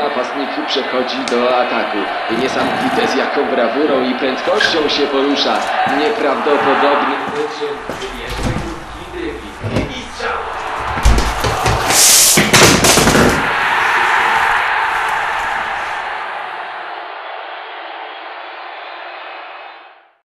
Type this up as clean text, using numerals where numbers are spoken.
napastnik przechodzi do ataku. Niesamowite z jaką brawurą i prędkością się porusza. Nieprawdopodobny wyczyn.